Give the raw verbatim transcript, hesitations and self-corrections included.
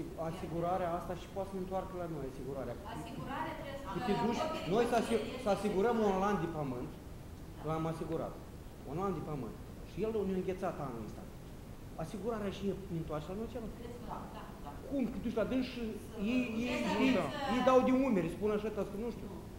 asigurarea asta și poate să ne întoarcă la noi, asigurarea. Asigurarea trebuie să... Te duci, noi să, asig să asigurăm un lan de pământ, l-am asigurat, un lan de pământ. Și el ne-a înghețat anul ăsta. Asigurarea și e întoarce la noi ceva? Da, da, da. Cum? Că duci la dâns și ei, ei, ei, ei dau de umeri, spun așa, că nu știu.